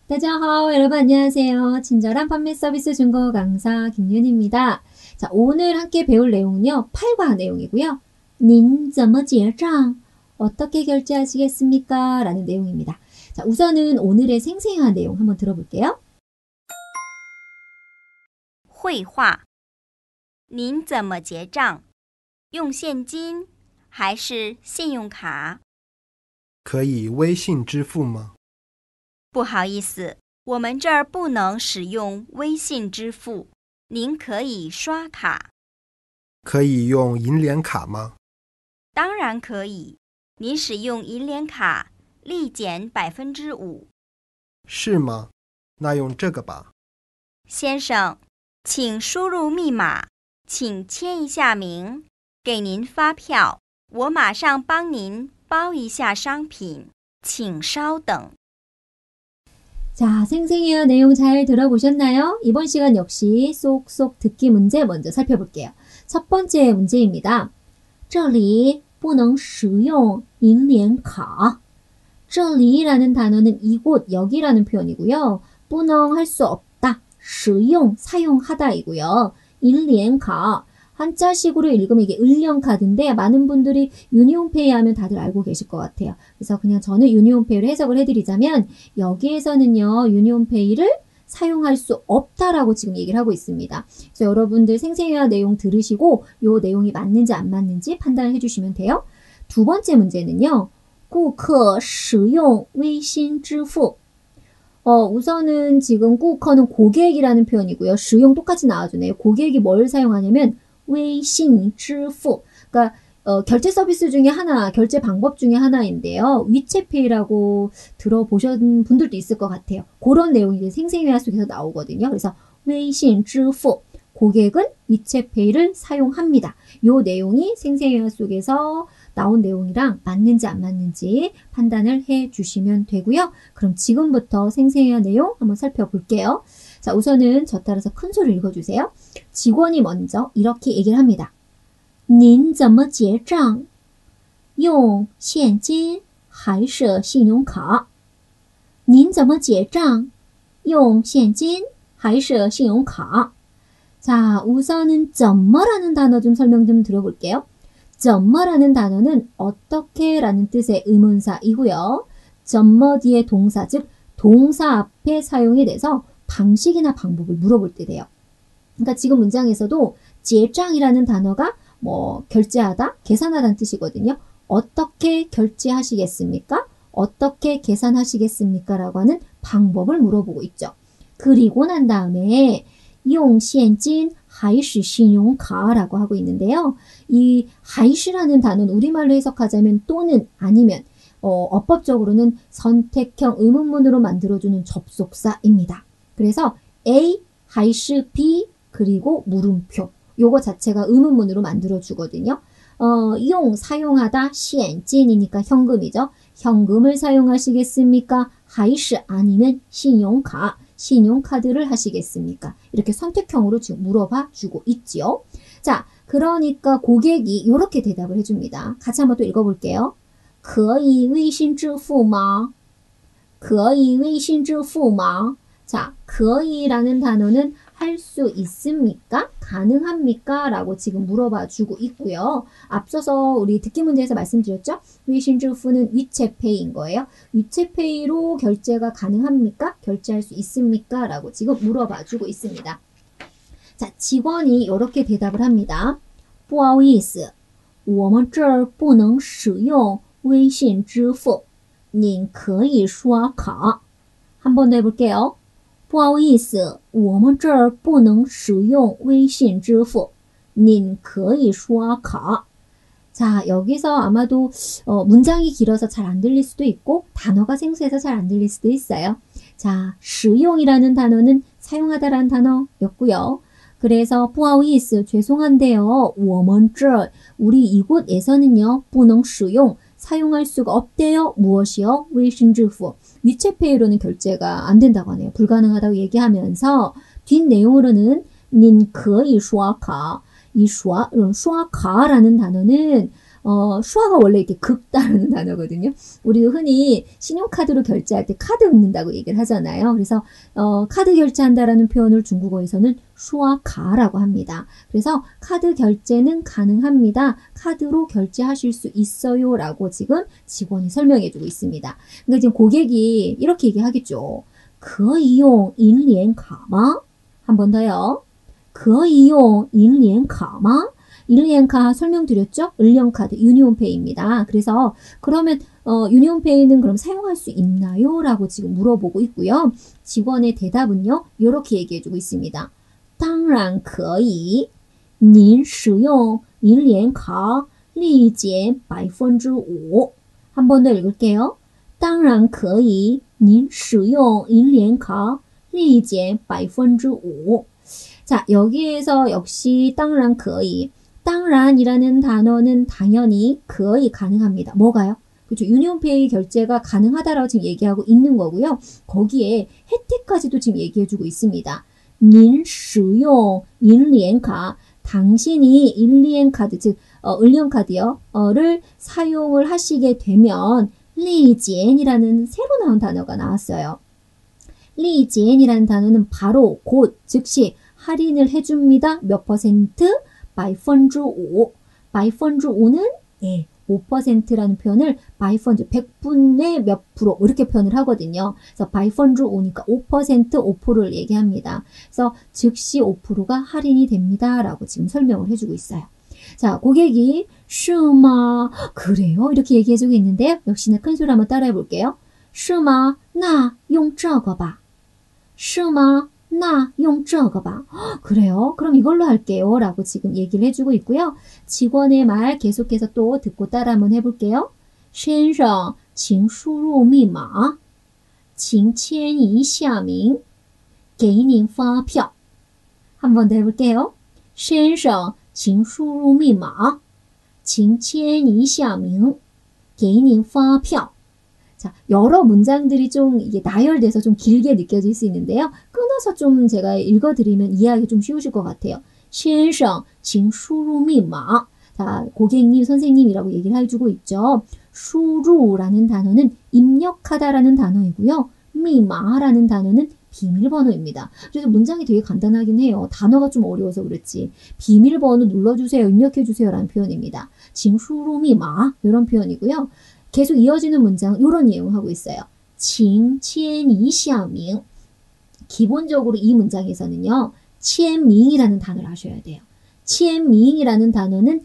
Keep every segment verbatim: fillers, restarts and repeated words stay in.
大家好, 여러분 안녕하세요. 친절한 판매 서비스 중국어 강사 김윤입니다. 자, 오늘 함께 배울 내용은요, 팔과 내용이고요. 您怎么结账? 어떻게 결제하시겠습니까? 라는 내용입니다. 자, 우선은 오늘의 생생한 내용 한번 들어볼게요. 会话您怎么结账用现金还是信用卡可以微信支付吗不好意思我们这儿不能使用微信支付您可以刷卡可以用银联卡吗当然可以您使用银联卡立减 百分之五是吗那用这个吧先生请输入密码请签一下名给您发票我马上帮您包一下商品请稍等 자, 생생해요. 내용 잘 들어보셨나요? 이번 시간 역시 쏙쏙 듣기 문제 먼저 살펴볼게요. 첫 번째 문제입니다. 这里不能使用银联卡这里라는 단어는 이곳, 여기라는 표현이고요. 不能할 수 없다. 使用, 사용하다이고요. 인리엔카, 한자식으로 읽으면 이게 을령카드인데 많은 분들이 유니온페이 하면 다들 알고 계실 것 같아요. 그래서 그냥 저는 유니온페이로 해석을 해드리자면 여기에서는요. 유니온페이를 사용할 수 없다라고 지금 얘기를 하고 있습니다. 그래서 여러분들 생생해야 내용 들으시고 요 내용이 맞는지 안 맞는지 판단을 해주시면 돼요. 두 번째 문제는요. 顾客使用微信支付 어, 우선은 지금 顾客는 고객이라는 표현이고요. 使用 똑같이 나와주네요. 고객이 뭘 사용하냐면 微信支付 그러니까 어, 결제 서비스 중에 하나, 결제 방법 중에 하나인데요. 위챗페이라고 들어보신 분들도 있을 것 같아요. 그런 내용이 생생회화 속에서 나오거든요. 그래서 微信支付 고객은 위챗페이를 사용합니다. 요 내용이 생생회화 속에서 나온 내용이랑 맞는지 안 맞는지 판단을 해 주시면 되고요. 그럼 지금부터 생생회화 내용 한번 살펴볼게요. 자, 우선은 저 따라서 큰 소리를 읽어주세요. 직원이 먼저 이렇게 얘기를 합니다. 您怎么结账用现金还是信用卡您怎么结账用现金还是信用卡 자, 우선은 怎么라는 단어 좀 설명 좀 들어볼게요. 怎么라는 단어는 어떻게 라는 뜻의 의문사이고요. 怎么 뒤에 동사, 즉 동사 앞에 사용이 돼서 방식이나 방법을 물어볼 때 돼요. 그러니까 지금 문장에서도 结账이라는 단어가 뭐 결제하다, 계산하다는 뜻이거든요. 어떻게 결제하시겠습니까? 어떻게 계산하시겠습니까? 라고 하는 방법을 물어보고 있죠. 그리고 난 다음에 用现金还是信用卡라고 하고 있는데요. 이还是라는 단어는 우리말로 해석하자면 또는 아니면 어, 어법적으로는 선택형 의문문으로 만들어주는 접속사입니다. 그래서 A, 还是 B, 그리고 물음표. 요거 자체가 의문문으로 만들어주거든요. 어, 용, 사용하다, 现金이니까 현금이죠. 현금을 사용하시겠습니까? 还是 아니면 信用卡, 신용카드를 하시겠습니까? 이렇게 선택형으로 지금 물어봐 주고 있지요. 자, 그러니까 고객이 이렇게 대답을 해줍니다. 같이 한번 또 읽어볼게요. 可以微信支付吗?可以微信支付吗? 자, 可以라는 단어는 할 수 있습니까? 가능합니까? 라고 지금 물어봐 주고 있고요. 앞서서 우리 듣기 문제에서 말씀드렸죠? 微信支付는 위챗페이인 거예요. 위챗페이로 결제가 가능합니까? 결제할 수 있습니까? 라고 지금 물어봐 주고 있습니다. 자, 직원이 이렇게 대답을 합니다. 不好意思我们这儿不能使用微信支付您可以刷卡 한 번 더 해볼게요. 不好意思我们这儿不能使用微信支付您可以刷卡 자, 여기서 아마도 어, 문장이 길어서 잘 안 들릴 수도 있고 단어가 생소해서 잘 안 들릴 수도 있어요. 자, 使用이라는 단어는 사용하다라는 단어였고요. 그래서 不好意思 죄송한데요. 我们这 우리 이곳에서는요. 不能使用 사용할 수가 없대요. 무엇이요? 微信支付 위챗페이로는 결제가 안 된다고 하네요. 불가능하다고 얘기하면서 뒷내용으로는 您可以刷卡 이刷, 刷卡라는 단어는 어, 어, 슈아가 원래 이렇게 긁다라는 단어거든요. 우리 흔히 신용카드로 결제할 때 카드 긁는다고 얘기를 하잖아요. 그래서 어, 카드 결제한다라는 표현을 중국어에서는 슈아카라고 합니다. 그래서 카드 결제는 가능합니다. 카드로 결제하실 수 있어요 라고 지금 직원이 설명해 주고 있습니다. 그러니까 지금 고객이 이렇게 얘기하겠죠. 可以用银联卡吗? 한 번 더요. 可以用银联卡吗? 일리엔카 설명드렸죠? 을령카드, 유니온페이입니다. 그래서 그러면 어, 유니온페이는 그럼 사용할 수 있나요? 라고 지금 물어보고 있고요. 직원의 대답은요. 이렇게 얘기해주고 있습니다. 当然可以您使用银联卡立减 百分之五 한 번 더 읽을게요. 当然可以您使用银联卡立减 百分之五 자, 여기에서 역시 当然可以当然이라는 단어는 당연히 거의 가능합니다. 뭐가요? 그렇죠. 유니온페이 결제가 가능하다라고 지금 얘기하고 있는 거고요. 거기에 혜택까지도 지금 얘기해주고 있습니다. 您使用银联卡 당신이 일리엔카드 즉 어, 을령카드요. 어를 사용을 하시게 되면 리젠이라는 새로 나온 단어가 나왔어요. 리젠이라는 단어는 바로 곧 즉시 할인을 해줍니다. 몇 퍼센트? 百分之五 百分之五는 예, 오 퍼센트라는 표현을 百分之백분의 몇 프로 이렇게 표현을 하거든요. 그래서 百分之五니까 오 퍼센트 오 퍼센트를 얘기합니다. 그래서 즉시 오 퍼센트가 할인이 됩니다. 라고 지금 설명을 해주고 있어요. 자, 고객이 是吗? 그래요? 이렇게 얘기해주고 있는데요. 역시나 큰 소리 한번 따라해 볼게요. 是吗?那用这个吧是吗?那用这个吧 그래요? 그럼 이걸로 할게요. 라고 지금 얘기를 해주고 있고요. 직원의 말 계속해서 또 듣고 따라 한번 해볼게요. 先生请输入密码请签一下名给您发票 한 번 더 해볼게요. 先生请输入密码请签一下名给您发票 자, 여러 문장들이 좀 이게 나열돼서 좀 길게 느껴질 수 있는데요. 끊어서 좀 제가 읽어드리면 이해하기 좀 쉬우실 것 같아요. 先生请输入密码 자, 고객님, 선생님이라고 얘기를 해주고 있죠. 输入라는 단어는 입력하다라는 단어이고요. 密码라는 단어는 비밀번호입니다. 그래서 문장이 되게 간단하긴 해요. 단어가 좀 어려워서 그렇지. 비밀번호 눌러주세요, 입력해주세요 라는 표현입니다. 请输入密码 이런 표현이고요. 계속 이어지는 문장은 이런 내용을 하고 있어요. 请签一下名 기본적으로 이 문장에서는요. 签名이라는 단어를 하셔야 돼요. 签名이라는 단어는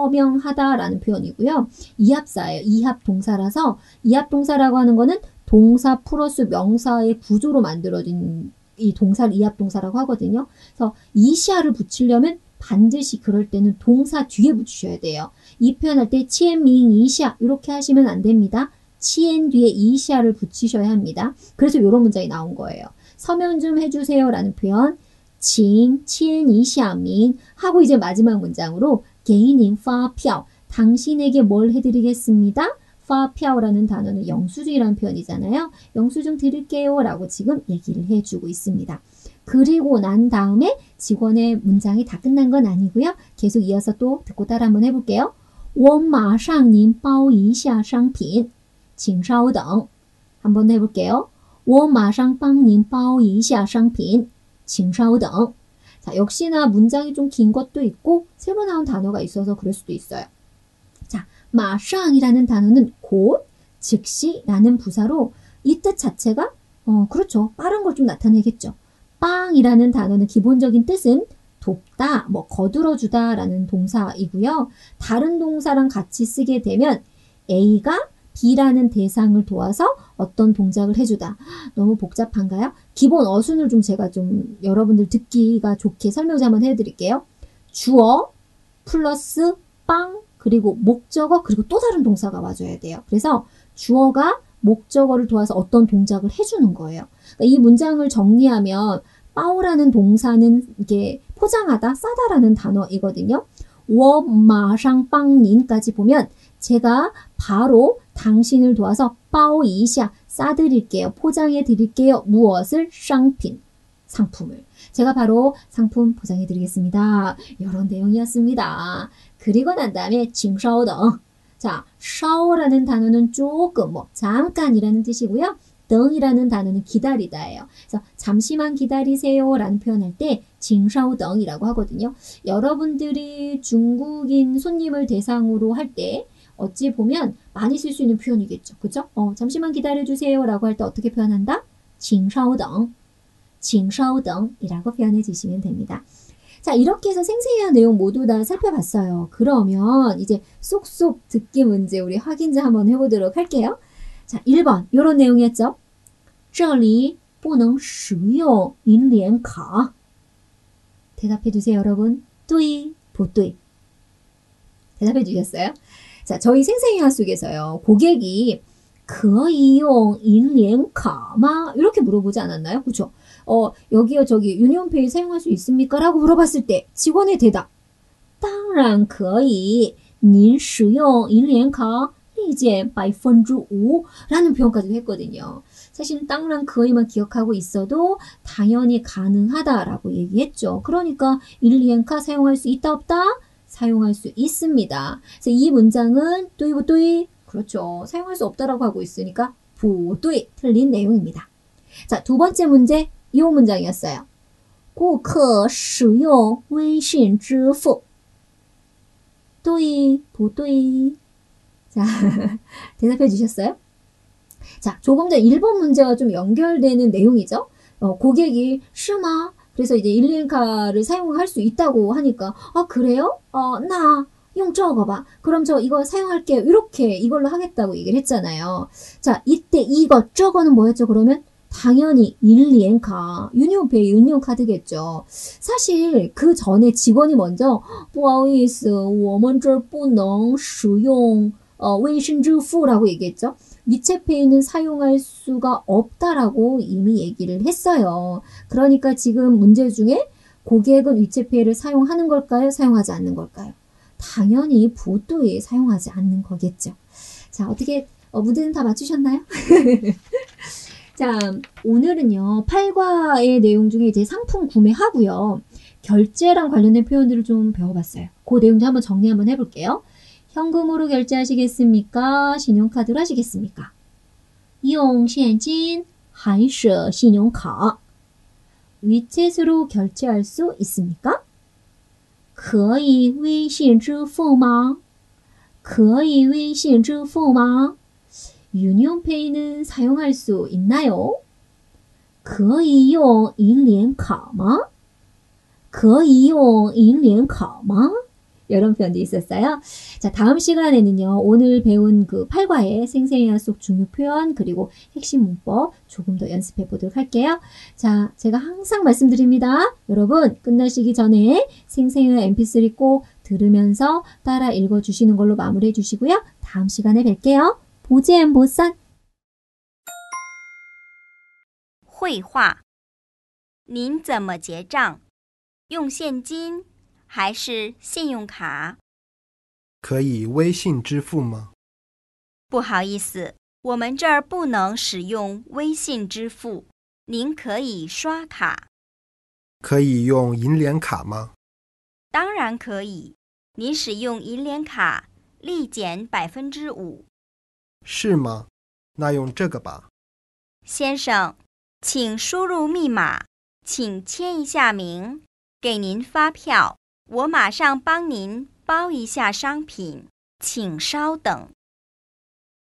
서명하다라는 표현이고요. 이합사예요. 이합 동사라서 이합 동사라고 하는 거는 동사 플러스 명사의 구조로 만들어진 이 동사를 이합 동사라고 하거든요. 그래서 이시아를 붙이려면 반드시 그럴 때는 동사 뒤에 붙이셔야 돼요. 이 표현할 때 치엔밍 이시아 이렇게 하시면 안 됩니다. 치엔 뒤에 이시아를 붙이셔야 합니다. 그래서 이런 문장이 나온 거예요. 서명 좀 해주세요 라는 표현 请签一下名 하고 이제 마지막 문장으로 给您发票 당신에게 뭘 해드리겠습니다. 发票라는 단어는 영수증이라는 표현이잖아요. 영수증 드릴게요 라고 지금 얘기를 해주고 있습니다. 그리고 난 다음에 직원의 문장이 다 끝난 건 아니고요. 계속 이어서 또 듣고 따라 한번 해볼게요. 我马上您包一下商品请稍等 한 번 더 해볼게요. 我马上帮您包一下商品请稍等 자, 역시나 문장이 좀 긴 것도 있고 새로 나온 단어가 있어서 그럴 수도 있어요. 자, 马上이라는 단어는 곧, 즉시 라는 부사로 이 뜻 자체가 어, 그렇죠. 빠른 걸 좀 나타내겠죠. 빵이라는 단어는 기본적인 뜻은 돕다, 뭐 거들어주다 라는 동사이고요. 다른 동사랑 같이 쓰게 되면 A가 B라는 대상을 도와서 어떤 동작을 해주다. 너무 복잡한가요? 기본 어순을 좀 제가 좀 여러분들 듣기가 좋게 설명을 한번 해드릴게요. 주어 플러스 빵 그리고 목적어 그리고 또 다른 동사가 와줘야 돼요. 그래서 주어가 목적어를 도와서 어떤 동작을 해주는 거예요. 그러니까 이 문장을 정리하면 빠오라는 동사는 이게 포장하다, 싸다라는 단어이거든요. 我马上帮您까지 보면 제가 바로 당신을 도와서 包一下 싸드릴게요. 포장해 드릴게요. 무엇을? 상품, 상품을. 제가 바로 상품 포장해 드리겠습니다. 이런 내용이었습니다. 그리고 난 다음에 请稍等 자, 샤오라는 단어는 조금, 뭐, 잠깐이라는 뜻이고요. 덩이라는 단어는 기다리다예요. 그래서 잠시만 기다리세요 라는 표현할 때 징샤오덩이라고 하거든요. 여러분들이 중국인 손님을 대상으로 할 때 어찌 보면 많이 쓸 수 있는 표현이겠죠. 그죠? 어, 잠시만 기다려주세요 라고 할 때 어떻게 표현한다? 징샤오덩, 징샤오덩이라고 표현해 주시면 됩니다. 자, 이렇게 해서 생생한 내용 모두 다 살펴봤어요. 그러면 이제 쏙쏙 듣기 문제 우리 확인자 한번 해보도록 할게요. 자, 일 번 이런 내용이었죠. 这里不能使用银联卡. 대답해 주세요, 여러분. 对不对? 대답해 주셨어요? 자, 저희 생생이화 속에서요. 고객이 可以用银联卡吗? 이렇게 물어보지 않았나요? 그렇죠? 어, 여기요, 저기 유니온페이 사용할 수 있습니까? 라고 물어봤을 때 직원의 대답. 当然可以您使用银联卡立减百分之五 라는 표현까지도 했거든요. 사실 땅랑 그이만 기억하고 있어도 당연히 가능하다라고 얘기했죠. 그러니까 일리엔카 사용할 수 있다 없다? 사용할 수 있습니다. 그래서 이 문장은 또이不对? 그렇죠. 사용할 수 없다라고 하고 있으니까 不对 틀린 내용입니다. 자, 두 번째 문제 이 문장이었어요. 顾客使用微信支付对不对? 자, 대답해 주셨어요? 자, 조금 전 일 번 문제와 좀 연결되는 내용이죠. 어, 고객이 시마 그래서 이제 일리엔카를 사용할 수 있다고 하니까 아 그래요? 어, 나 용 저거 봐. 그럼 저 이거 사용할게요. 이렇게 이걸로 하겠다고 얘기를 했잖아요. 자, 이때 이거 저거는 뭐였죠? 그러면 당연히 일리엔카, 유니온페이, 유니온카드겠죠. 사실 그 전에 직원이 먼저 不好意思我们这不能使用 어, 微信支付라고 얘기했죠. 위챗페이는 사용할 수가 없다라고 이미 얘기를 했어요. 그러니까 지금 문제 중에 고객은 위챗페이를 사용하는 걸까요? 사용하지 않는 걸까요? 당연히 부도에 사용하지 않는 거겠죠. 자, 어떻게 어, 문제는 다 맞추셨나요? 자, 오늘은요, 팔 과의 내용 중에 이제 상품 구매하고요. 결제랑 관련된 표현들을 좀 배워봤어요. 그 내용 좀 한번 정리 한번 해볼게요. 현금으로 결제하시겠습니까? 신용카드로 하시겠습니까? 用现金还是信用卡? 위챗으로 결제할 수 있습니까? 可以微信支付吗?可以微信支付吗? 유니온페이는 사용할 수 있나요? 可以用银联卡吗?可以用银联卡吗? 이런 표현도 있었어요. 자, 다음 시간에는요, 오늘 배운 그 팔 과의 생생해야 속 중요 표현, 그리고 핵심 문법 조금 더 연습해 보도록 할게요. 자, 제가 항상 말씀드립니다. 여러분, 끝나시기 전에 생생해야 엠피쓰리 꼭 들으면서 따라 읽어주시는 걸로 마무리해 주시고요. 다음 시간에 뵐게요. 보젠 보산. 绘画您怎么结账？用现金还是信用卡？ 可以微信支付吗？ 不好意思，我们这儿不能使用微信支付，您可以刷卡。 可以用银联卡吗？ 当然可以，您使用银联卡立减百分之五。 是吗？那用这个吧。 先生，请输入密码，请签一下名，给您发票。我马上帮您包一下商品，请稍等。